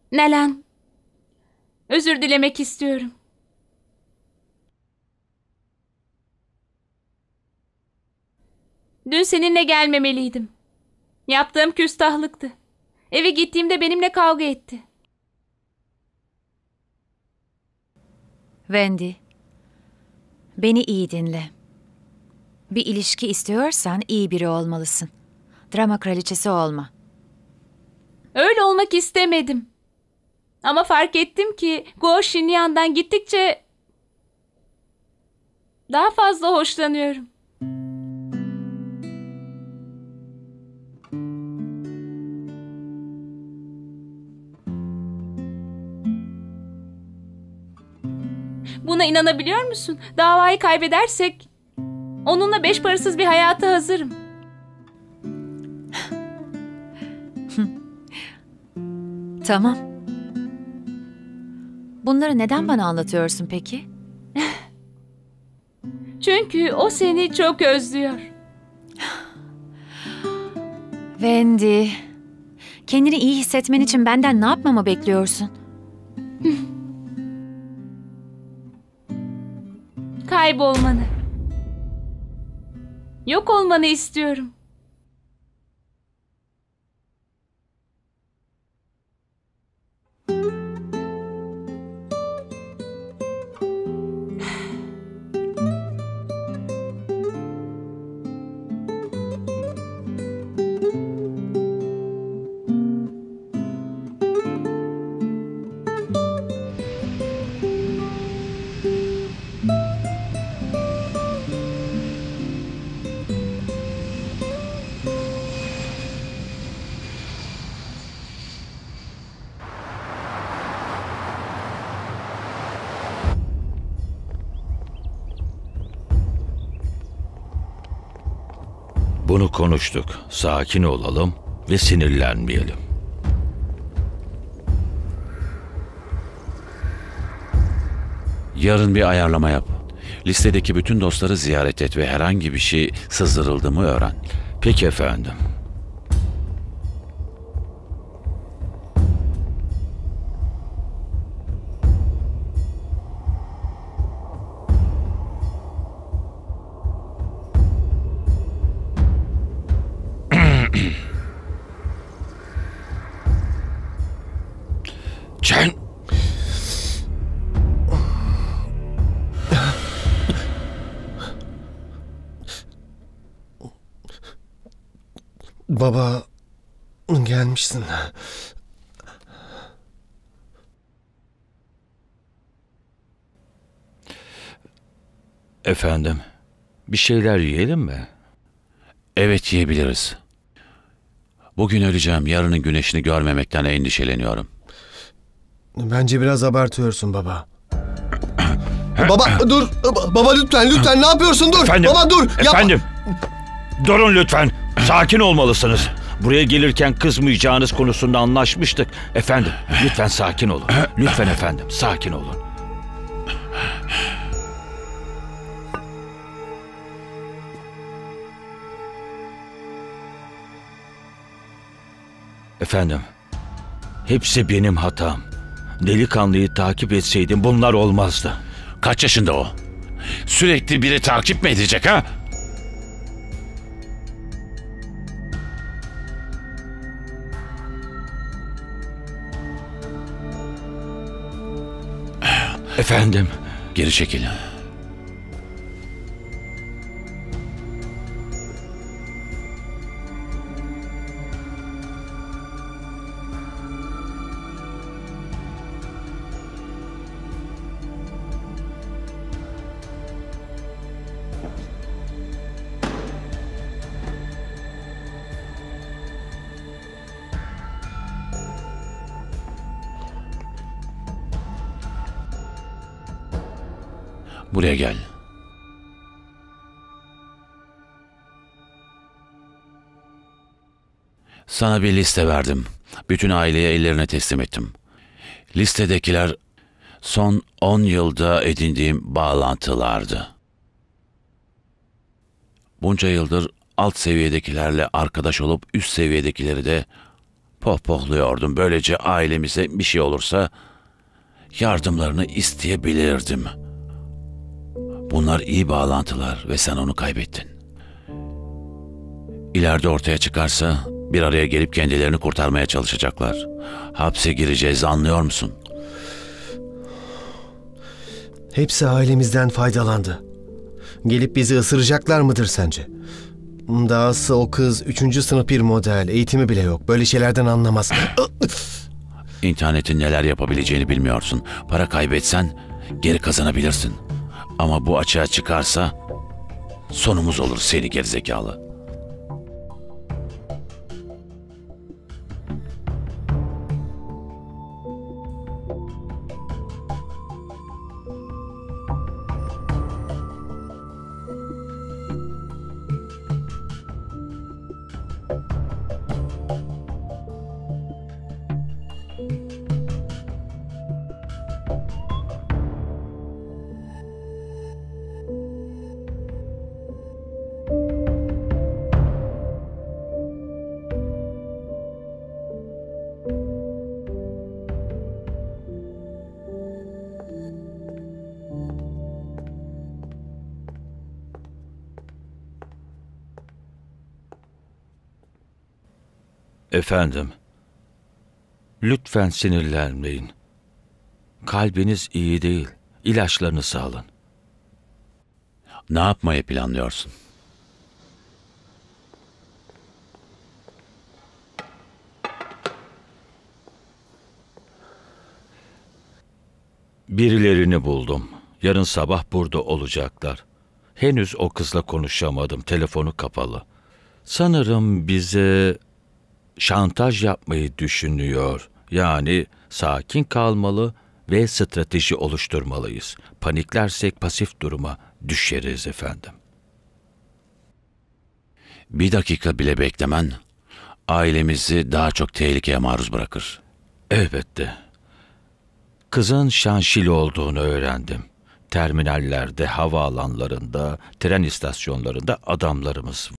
Nalan, özür dilemek istiyorum. Dün seninle gelmemeliydim. Yaptığım küstahlıktı. Eve gittiğimde benimle kavga etti. Wendy, beni iyi dinle. Bir ilişki istiyorsan iyi biri olmalısın. Drama kraliçesi olma. Öyle olmak istemedim. Ama fark ettim ki Guo Xinyan'dan gittikçe daha fazla hoşlanıyorum. Buna inanabiliyor musun? Davayı kaybedersek onunla beş parasız bir hayata hazırım. Tamam. Bunları neden bana anlatıyorsun peki? Çünkü o seni çok özlüyor. Wendy, kendini iyi hissetmen için benden ne yapmamı bekliyorsun? Kaybolmanı. Yok olmanı istiyorum. Bunu konuştuk. Sakin olalım ve sinirlenmeyelim. Yarın bir ayarlama yap. Listedeki bütün dostları ziyaret et ve herhangi bir şey sızdırıldı mı öğren. Peki efendim. Chen! Baba, gelmişsin. Efendim, bir şeyler yiyelim mi? Evet, yiyebiliriz. Bugün öleceğim, yarının güneşini görmemekten endişeleniyorum. Bence biraz abartıyorsun baba. Baba dur. Baba lütfen ne yapıyorsun? Dur. Efendim, Baba dur. Yapma. efendim. Durun lütfen. Sakin olmalısınız. Buraya gelirken kızmayacağınız konusunda anlaşmıştık. Efendim, lütfen sakin olun. Lütfen efendim, sakin olun. Efendim, hepsi benim hatam. Delikanlıyı takip etseydim bunlar olmazdı. Kaç yaşında o? Sürekli biri takip mi edecek ha? Efendim, Geri çekil. Buraya gel. Sana bir liste verdim. Bütün aileye ellerine teslim ettim. Listedekiler son 10 yılda edindiğim bağlantılardı. Bunca yıldır alt seviyedekilerle arkadaş olup üst seviyedekileri de Pohpohluyordum. Böylece ailemize bir şey olursa yardımlarını isteyebilirdim. Bunlar iyi bağlantılar ve sen onu kaybettin. İleride ortaya çıkarsa bir araya gelip kendilerini kurtarmaya çalışacaklar. Hapse gireceğiz, anlıyor musun? Hepsi ailemizden faydalandı. Gelip bizi ısıracaklar mıdır sence? Dahası o kız 3. sınıf bir model, eğitimi bile yok. Böyle şeylerden anlamaz. İnternetin neler yapabileceğini bilmiyorsun. Para kaybetsen geri kazanabilirsin. Ama bu açığa çıkarsa sonumuz olur seni gerizekalı. Efendim, lütfen sinirlenmeyin. Kalbiniz iyi değil. İlaçlarınızı alın. Ne yapmayı planlıyorsun? Birilerini buldum. Yarın sabah burada olacaklar. Henüz o kızla konuşamadım. Telefonu kapalı. Sanırım bize şantaj yapmayı düşünüyor. Yani sakin kalmalı ve strateji oluşturmalıyız. Paniklersek pasif duruma düşeriz efendim. Bir dakika bile beklemen ailemizi daha çok tehlikeye maruz bırakır. Elbette. Kızın Şanşili olduğunu öğrendim. Terminallerde, havaalanlarında, tren istasyonlarında adamlarımız